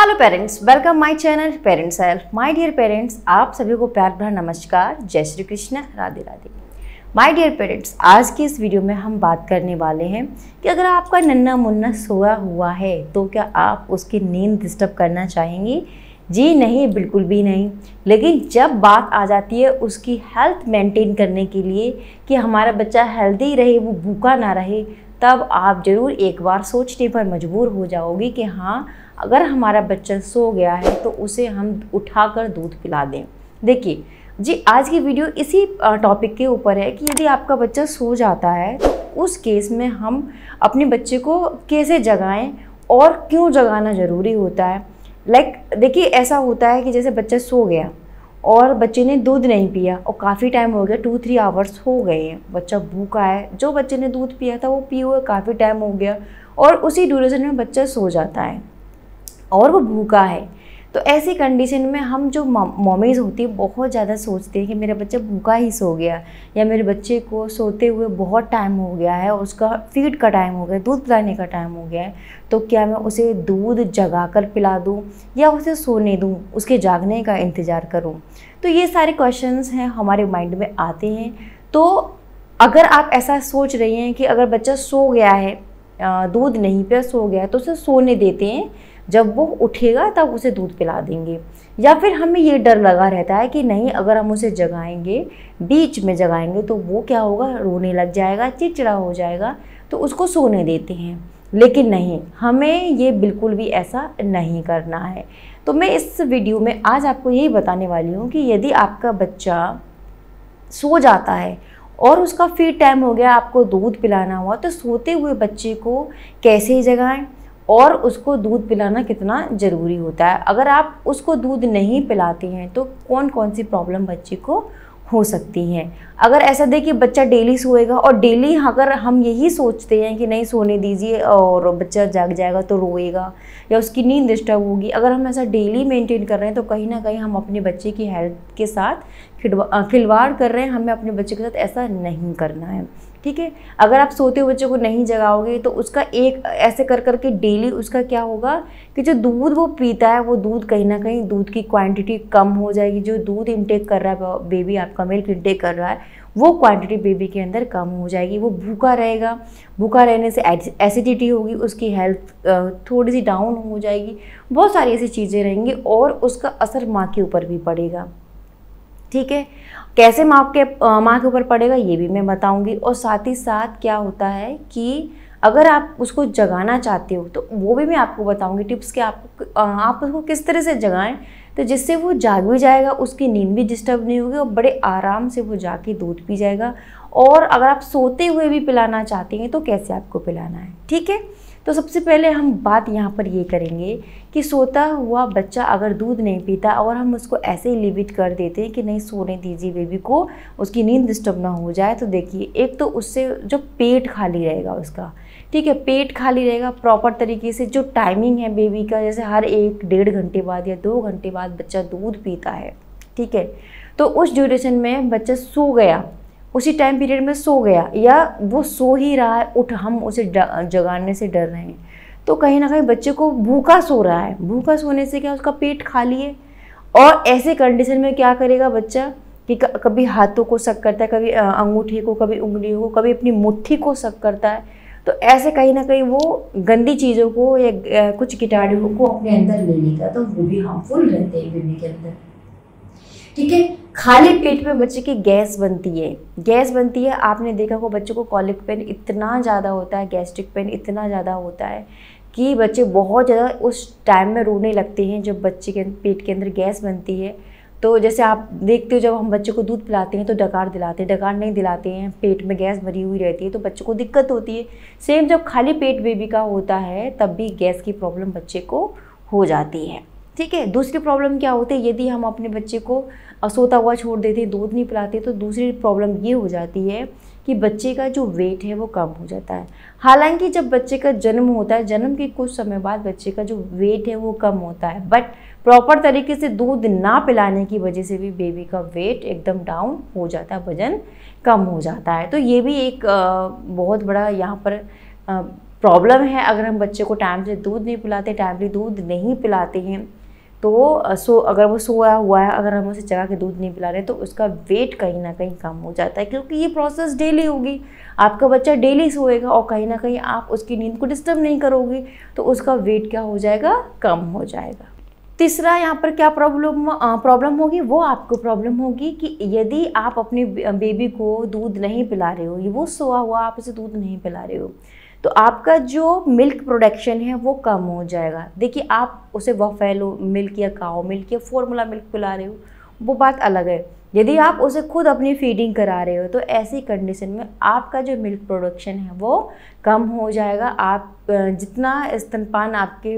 Hello parents, welcome my channel parents help. My dear parents, आप सभी को प्यार भरा नमस्कार, जय Shri Krishna, Radhe Radhe. My dear parents, आज की इस वीडियो में हम बात करने वाले हैं कि अगर आपका नन्हा मुन्ना सोया हुआ है तो क्या आप उसकी नींद डिस्टर्ब करना चाहेंगे? जी नहीं, बिल्कुल भी नहीं। लेकिन जब बात आ जाती है उसकी हेल्थ मेंटेन करने के लिए कि हमारा बच्चा हेल्दी रहे, वो भूखा ना रहे, तब आप ज़रूर एक बार सोचने पर मजबूर हो जाओगे कि हाँ, अगर हमारा बच्चा सो गया है तो उसे हम उठाकर दूध पिला दें। देखिए जी, आज की वीडियो इसी टॉपिक के ऊपर है कि यदि आपका बच्चा सो जाता है तो उस केस में हम अपने बच्चे को कैसे जगाएं और क्यों जगाना ज़रूरी होता है। देखिए, ऐसा होता है कि जैसे बच्चा सो गया और बच्चे ने दूध नहीं पिया और काफ़ी टाइम हो गया, 2-3 आवर्स हो गए हैं, बच्चा भूखा है। जो बच्चे ने दूध पिया था वो पिए हुए काफ़ी टाइम हो गया और उसी ड्यूरेशन में बच्चा सो जाता है और वो भूखा है। तो ऐसी कंडीशन में हम जो मम्मीज़ होती है बहुत ज़्यादा सोचते हैं कि मेरा बच्चा भूखा ही सो गया या मेरे बच्चे को सोते हुए बहुत टाइम हो गया है और उसका फीड का टाइम हो गया, दूध पिलाने का टाइम हो गया है, तो क्या मैं उसे दूध जगाकर पिला दूँ या उसे सोने दूँ, उसके जागने का इंतज़ार करूँ। तो ये सारे क्वेश्चंस हैं हमारे माइंड में आते हैं। तो अगर आप ऐसा सोच रही हैं कि अगर बच्चा सो गया है, दूध नहीं पिया, सो गया है, तो उसे सोने देते हैं, जब वो उठेगा तब उसे दूध पिला देंगे। या फिर हमें ये डर लगा रहता है कि नहीं, अगर हम उसे जगाएंगे, बीच में जगाएंगे तो वो क्या होगा, रोने लग जाएगा, चिड़चिड़ा हो जाएगा, तो उसको सोने देते हैं। लेकिन नहीं, हमें ये बिल्कुल भी ऐसा नहीं करना है। तो मैं इस वीडियो में आज आपको यही बताने वाली हूँ कि यदि आपका बच्चा सो जाता है और उसका फीड टाइम हो गया, आपको दूध पिलाना हुआ, तो सोते हुए बच्चे को कैसे जगाएं और उसको दूध पिलाना कितना ज़रूरी होता है। अगर आप उसको दूध नहीं पिलाते हैं तो कौन कौन सी प्रॉब्लम बच्चे को हो सकती हैं। अगर ऐसा देखिए, बच्चा डेली सोएगा और डेली अगर हम यही सोचते हैं कि नहीं सोने दीजिए और बच्चा जाग जाएगा तो रोएगा या उसकी नींद डिस्टर्ब होगी, अगर हम ऐसा डेली मेंटेन कर रहे हैं तो कहीं ना कहीं हम अपने बच्चे की हेल्थ के साथ खिलवाड़ कर रहे हैं। हमें अपने बच्चे के साथ ऐसा नहीं करना है, ठीक है। अगर आप सोते हुए बच्चे को नहीं जगाओगे तो उसका एक ऐसे कर करके डेली उसका क्या होगा कि जो दूध वो पीता है, वो दूध कहीं ना कहीं दूध की क्वांटिटी कम हो जाएगी। जो दूध इंटेक कर रहा है बेबी, आपका मिल्क इंटेक कर रहा है, वो क्वांटिटी बेबी के अंदर कम हो जाएगी। वो भूखा रहेगा, भूखा रहने से एसिडिटी होगी, उसकी हेल्थ थोड़ी सी डाउन हो जाएगी, बहुत सारी ऐसी चीज़ें रहेंगी और उसका असर माँ के ऊपर भी पड़ेगा, ठीक है। कैसे माँ के ऊपर पड़ेगा ये भी मैं बताऊंगी। और साथ ही साथ क्या होता है कि अगर आप उसको जगाना चाहते हो तो वो भी मैं आपको बताऊंगी टिप्स कि आप उसको किस तरह से जगाएं तो जिससे वो जाग भी जाएगा, उसकी नींद भी डिस्टर्ब नहीं होगी और बड़े आराम से वो जाके दूध पी जाएगा। और अगर आप सोते हुए भी पिलाना चाहते हैं तो कैसे आपको पिलाना है, ठीक है। तो सबसे पहले हम बात यहाँ पर ये करेंगे कि सोता हुआ बच्चा अगर दूध नहीं पीता और हम उसको ऐसे ही लिमिट कर देते हैं कि नहीं सोने दीजिए बेबी को, उसकी नींद डिस्टर्ब ना हो जाए, तो देखिए एक तो उससे जो पेट खाली रहेगा उसका, ठीक है, पेट खाली रहेगा प्रॉपर तरीके से। जो टाइमिंग है बेबी का, जैसे हर 1-1.5 घंटे बाद या 2 घंटे बाद बच्चा दूध पीता है, ठीक है, तो उस ड्यूरेशन में बच्चा सो गया, उसी टाइम पीरियड में सो गया या वो सो ही रहा है, हम उसे जगाने से डर रहे हैं, तो कहीं ना कहीं बच्चे को भूखा सो रहा है। भूखा सोने से क्या, उसका पेट खाली है और ऐसे कंडीशन में क्या करेगा बच्चा कि कभी हाथों को शक करता है, कभी अंगूठी को, कभी उंगलियों को, कभी अपनी मुट्ठी को शक करता है। तो ऐसे कहीं ना कहीं वो गंदी चीज़ों को या कुछ कीटाणुओं को अपने अंदर ले लेता, तो वो भी हार्मफुल रहते हैं बेबी के अंदर, ठीक है। खाली पेट में बच्चे की गैस बनती है। आपने देखा हो बच्चों को कॉलिक पेन इतना ज़्यादा होता है, गैस्ट्रिक पेन इतना ज़्यादा होता है कि बच्चे बहुत ज़्यादा उस टाइम में रोने लगते हैं जब बच्चे के पेट के अंदर गैस बनती है। तो जैसे आप देखते हो जब हम बच्चे को दूध पिलाते हैं तो डकार दिलाते हैं, डकार नहीं दिलाते हैं, पेट में गैस भरी हुई रहती है तो बच्चे को दिक्कत होती है। सेम जब खाली पेट बेबी का होता है तब भी गैस की प्रॉब्लम बच्चे को हो जाती है, ठीक है। दूसरी प्रॉब्लम क्या होती है, यदि हम अपने बच्चे को सोता हुआ छोड़ देते हैं, दूध नहीं पिलाते, तो दूसरी प्रॉब्लम ये हो जाती है कि बच्चे का जो वेट है वो कम हो जाता है। हालांकि जब बच्चे का जन्म होता है, जन्म के कुछ समय बाद बच्चे का जो वेट है वो कम होता है, बट प्रॉपर तरीके से दूध ना पिलाने की वजह से भी बेबी का वेट एकदम डाउन हो जाता है, वजन कम हो जाता है। तो ये भी एक बहुत बड़ा यहाँ पर प्रॉब्लम है। अगर हम बच्चे को टाइम से दूध नहीं पिलाते, टाइमली दूध नहीं पिलाते हैं, तो अगर वो सोया हुआ है, अगर हम उसे जगा के दूध नहीं पिला रहे तो उसका वेट कहीं ना कहीं कम हो जाता है, क्योंकि ये प्रोसेस डेली होगी। आपका बच्चा डेली सोएगा और कहीं ना कहीं आप उसकी नींद को डिस्टर्ब नहीं करोगे तो उसका वेट क्या हो जाएगा, कम हो जाएगा। तीसरा यहाँ पर क्या प्रॉब्लम होगी, वो आपको प्रॉब्लम होगी कि यदि आप अपने बेबी को दूध नहीं पिला रहे हो, ये वो सोया हुआ, आप उसे दूध नहीं पिला रहे हो, तो आपका जो मिल्क प्रोडक्शन है वो कम हो जाएगा। देखिए, आप उसे बफेलो मिल्क या काओ मिल्क या फॉर्मूला मिल्क पिला रहे हो, वो बात अलग है। यदि आप उसे खुद अपनी फीडिंग करा रहे हो तो ऐसी कंडीशन में आपका जो मिल्क प्रोडक्शन है वो कम हो जाएगा। आप जितना स्तनपान आपके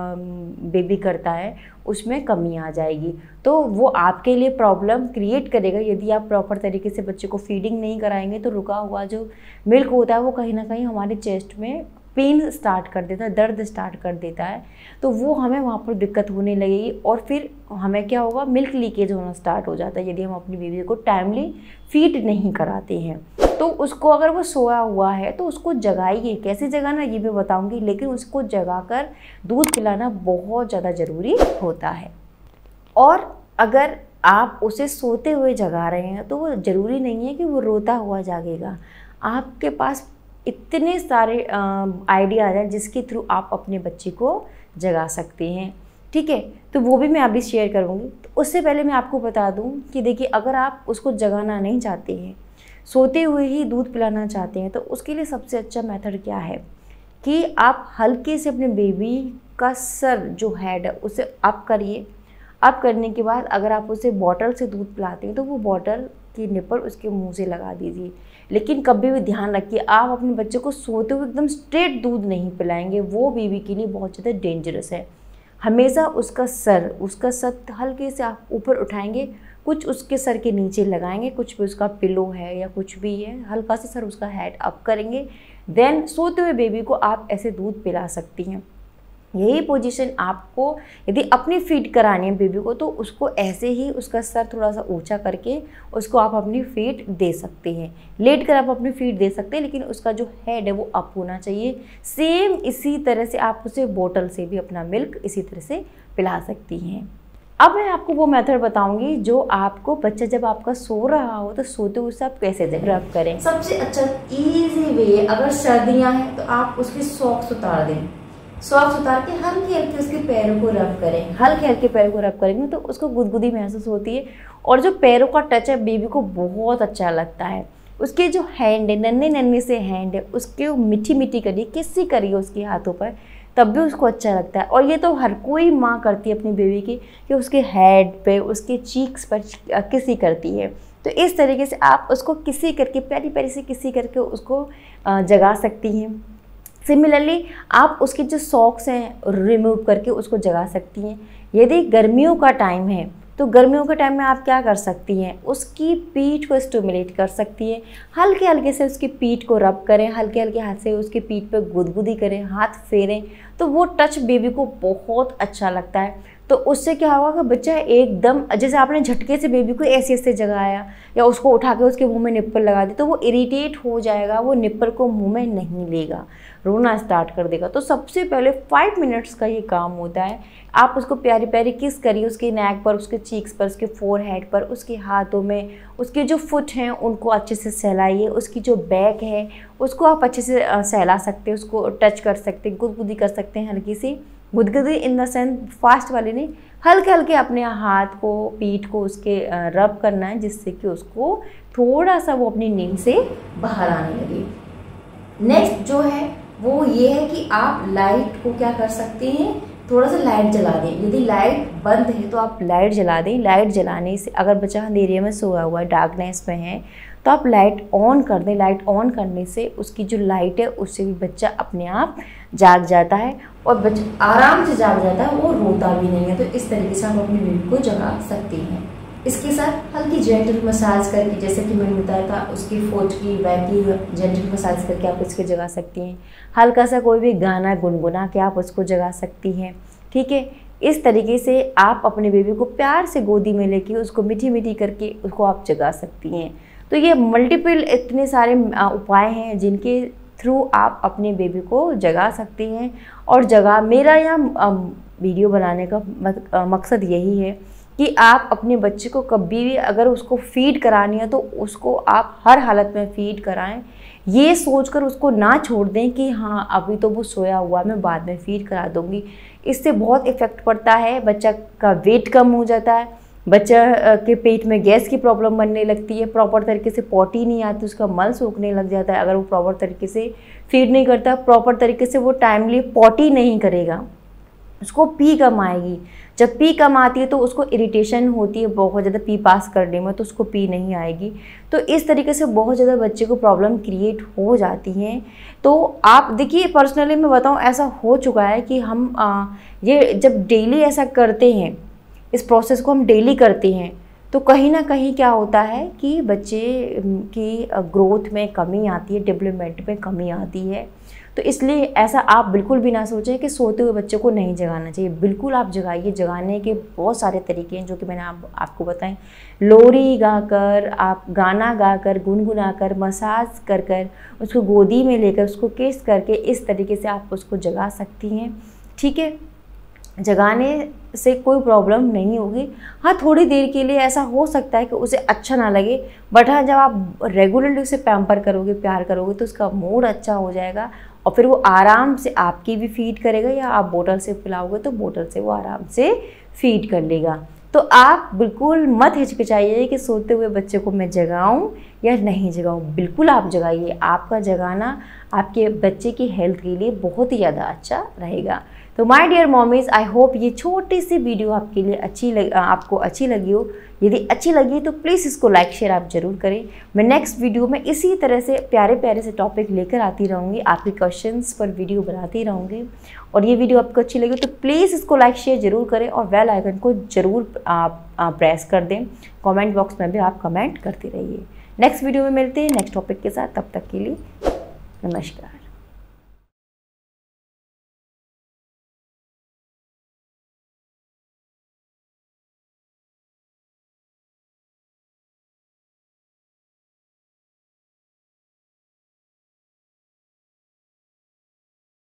बेबी करता है उसमें कमी आ जाएगी, तो वो आपके लिए प्रॉब्लम क्रिएट करेगा। यदि आप प्रॉपर तरीके से बच्चे को फीडिंग नहीं कराएंगे तो रुका हुआ जो मिल्क होता है वो कहीं ना कहीं हमारे चेस्ट में पेन स्टार्ट कर देता है, दर्द स्टार्ट कर देता है, तो वो हमें वहाँ पर दिक्कत होने लगेगी और फिर हमें क्या होगा, मिल्क लीकेज होना स्टार्ट हो जाता है यदि हम अपनी बेबी को टाइमली फीड नहीं कराते हैं। तो उसको, अगर वो सोया हुआ है तो उसको जगाइए। कैसे जगाना ये भी बताऊंगी, लेकिन उसको जगाकर दूध पिलाना बहुत ज़्यादा ज़रूरी होता है। और अगर आप उसे सोते हुए जगा रहे हैं तो वो ज़रूरी नहीं है कि वो रोता हुआ जागेगा। आपके पास इतने सारे आइडियाज़ हैं जिसके थ्रू आप अपने बच्चे को जगा सकते हैं, ठीक है, तो वो भी मैं अभी शेयर करूँगी। तो उससे पहले मैं आपको बता दूँ कि देखिए, अगर आप उसको जगाना नहीं चाहते हैं, सोते हुए ही दूध पिलाना चाहते हैं, तो उसके लिए सबसे अच्छा मेथड क्या है कि आप हल्के से अपने बेबी का सर जो हेड है उसे अप करिए। अप करने के बाद अगर आप उसे बॉटल से दूध पिलाते हैं तो वो बॉटल की निप्पल उसके मुंह से लगा दीजिए। लेकिन कभी भी ध्यान रखिए, आप अपने बच्चे को सोते हुए एकदम स्ट्रेट दूध नहीं पिलाएंगे, वो बेबी के लिए बहुत ज़्यादा डेंजरस है। हमेशा उसका सर हल्के से आप ऊपर उठाएंगे, कुछ उसके सर के नीचे लगाएंगे, कुछ भी उसका पिलो है या कुछ भी है, हल्का सा सर उसका हेड अप करेंगे, देन सोते हुए बेबी को आप ऐसे दूध पिला सकती हैं। यही पोजीशन आपको यदि अपनी फीड करानी है बेबी को तो उसको ऐसे ही उसका सर थोड़ा सा ऊंचा करके उसको आप अपनी फीड दे सकते हैं। लेट कर आप अपनी फीड दे सकते हैं, लेकिन उसका जो हेड है वो अप होना चाहिए। सेम इसी तरह से आप उसे बोतल से भी अपना मिल्क इसी तरह से पिला सकती हैं। अब मैं आपको वो मेथड बताऊंगी जो आपको बच्चा जब आपका सो रहा हो तो सोते हुए आप कैसे रब करें। सबसे अच्छा ईजी वे, अगर सर्दियाँ हैं तो आप उसके सॉक्स उतार दें। सॉक्स उतार के हल्के हल्के उसके पैरों को रब करें। हल्के हल्के पैरों को रब करेंगे तो उसको गुदगुदी महसूस होती है और जो पैरों का टच है बेबी को बहुत अच्छा लगता है। उसके जो हैंड है, नन्हे नन्हे से हैंड है, उसके मीठी मीठी करिए, किसी करिए उसके हाथों पर, तब भी उसको अच्छा लगता है। और ये तो हर कोई माँ करती है अपनी बेबी की कि उसके हेड पे, उसके चीक्स पर किसी करती है। तो इस तरीके से आप उसको किसी करके, प्यारी प्यारी से किसी करके उसको जगा सकती हैं। सिमिलरली आप उसके जो सॉक्स हैं रिमूव करके उसको जगा सकती हैं। यदि गर्मियों का टाइम है तो गर्मियों के टाइम में आप क्या कर सकती हैं, उसकी पीठ को स्टिमुलेट कर सकती हैं। हल्के हल्के से उसकी पीठ को रब करें, हल्के हल्के हाथ से उसकी पीठ पे गुदगुदी करें, हाथ फेरें, तो वो टच बेबी को बहुत अच्छा लगता है। तो उससे क्या होगा कि बच्चा एकदम, जैसे आपने झटके से बेबी को ऐसे ऐसे जगाया या उसको उठा के उसके मुंह में निप्पल लगा दी तो वो इरिटेट हो जाएगा, वो निप्पल को मुंह में नहीं लेगा, रोना स्टार्ट कर देगा। तो सबसे पहले 5 मिनट्स का ये काम होता है। आप उसको प्यारी प्यारी किस करिए, उसके नेक पर, उसके चीक्स पर, उसके फोरहेड पर, उसके हाथों में, उसके जो फुट हैं उनको अच्छे से सहलाइए, उसकी जो बैक है उसको आप अच्छे से सहला सकते हैं, उसको टच कर सकते हैं, गुदगुदी कर सकते हैं। हल्की सी गुदगुदी इन द सेंस फास्ट वाली नहीं, हल्के हल्के अपने हाथ को, पीठ को उसके रब करना है, जिससे कि उसको थोड़ा सा वो अपनी नींद से बाहर आने लगे। नेक्स्ट जो है वो ये है कि आप लाइट को क्या कर सकते हैं, थोड़ा सा लाइट जला दें। यदि लाइट बंद है तो आप लाइट जला दें। लाइट जलाने से, अगर बच्चा अंधेरे में सोया हुआ है, डार्कनेस में है, तो आप लाइट ऑन कर दें। लाइट ऑन करने से उसकी जो लाइट है उससे भी बच्चा अपने आप जाग जाता है और बच्चा आराम से जाग जाता है, वो रोता भी नहीं है। तो इस तरीके से आप अपनी बेबी को जगा सकती हैं। इसके साथ हल्की जेंटल मसाज करके, जैसे कि मैंने बताया था, उसकी फोट की, बैक की जेंटल मसाज करके आप इसके जगा सकती हैं। हल्का सा कोई भी गाना गुनगुना के आप उसको जगा सकती हैं, ठीक है। इस तरीके से आप अपने बेबी को प्यार से गोदी में लेके उसको मीठी मीठी करके उसको आप जगा सकती हैं। तो ये मल्टीपल इतने सारे उपाय हैं जिनके थ्रू आप अपने बेबी को जगा सकती हैं। और मेरा यहाँ वीडियो बनाने का मकसद यही है कि आप अपने बच्चे को कभी भी अगर उसको फीड करानी है तो उसको आप हर हालत में फीड कराएं, ये सोचकर उसको ना छोड़ दें कि हाँ अभी तो वो सोया हुआ मैं बाद में फीड करा दूँगी। इससे बहुत इफ़ेक्ट पड़ता है, बच्चा का वेट कम हो जाता है, बच्चा के पेट में गैस की प्रॉब्लम बनने लगती है, प्रॉपर तरीके से पॉटी नहीं आती, उसका मल सूखने लग जाता है। अगर वो प्रॉपर तरीके से फीड नहीं करता, प्रॉपर तरीके से वो टाइमली पॉटी नहीं करेगा, उसको पी कम आएगी। जब पी कम आती है तो उसको इरिटेशन होती है बहुत ज़्यादा पी पास करने में, तो उसको पी नहीं आएगी। तो इस तरीके से बहुत ज़्यादा बच्चे को प्रॉब्लम क्रिएट हो जाती हैं। तो आप देखिए, पर्सनली मैं बताऊं, ऐसा हो चुका है कि हम ये जब डेली ऐसा करते हैं, इस प्रोसेस को हम डेली करते हैं, तो कहीं ना कहीं क्या होता है कि बच्चे की ग्रोथ में कमी आती है, डेवलपमेंट में कमी आती है। तो इसलिए ऐसा आप बिल्कुल भी ना सोचें कि सोते हुए बच्चे को नहीं जगाना चाहिए। बिल्कुल आप जगाइए। जगाने के बहुत सारे तरीके हैं जो कि मैंने आपको बताएं। लोरी गाकर, आप गाना गाकर, गुनगुनाकर, मसाज कर कर, उसको गोदी में लेकर, उसको किस करके, इस तरीके से आप उसको जगा सकती हैं। ठीक है, जगाने से कोई प्रॉब्लम नहीं होगी। हाँ, थोड़ी देर के लिए ऐसा हो सकता है कि उसे अच्छा ना लगे, बट हाँ, जब आप रेगुलरली उसे पैम्पर करोगे, प्यार करोगे, तो उसका मूड अच्छा हो जाएगा और फिर वो आराम से आपकी भी फीड करेगा, या आप बोतल से पिलाओगे तो बोतल से वो आराम से फीड कर लेगा। तो आप बिल्कुल मत हिचकिचाइए कि सोते हुए बच्चे को मैं जगाऊं या नहीं जगाऊं। बिल्कुल आप जगाइए। आपका जगाना आपके बच्चे की हेल्थ के लिए बहुत ही ज़्यादा अच्छा रहेगा। तो my dear mommies, I hope ये छोटी सी वीडियो आपके लिए आपको अच्छी लगी हो। यदि अच्छी लगी तो प्लीज़ इसको लाइक शेयर आप ज़रूर करें। मैं नेक्स्ट वीडियो में इसी तरह से प्यारे प्यारे से टॉपिक लेकर आती रहूँगी, आपके क्वेश्चंस पर वीडियो बनाती रहूँगी। और ये वीडियो आपको अच्छी लगी तो प्लीज़ इसको लाइक शेयर ज़रूर करें और बेल आइकन को ज़रूर प्रेस कर दें। कमेंट बॉक्स में भी आप कमेंट करते रहिए। नेक्स्ट वीडियो में मिलते हैं नेक्स्ट टॉपिक के साथ। तब तक के लिए नमस्कार।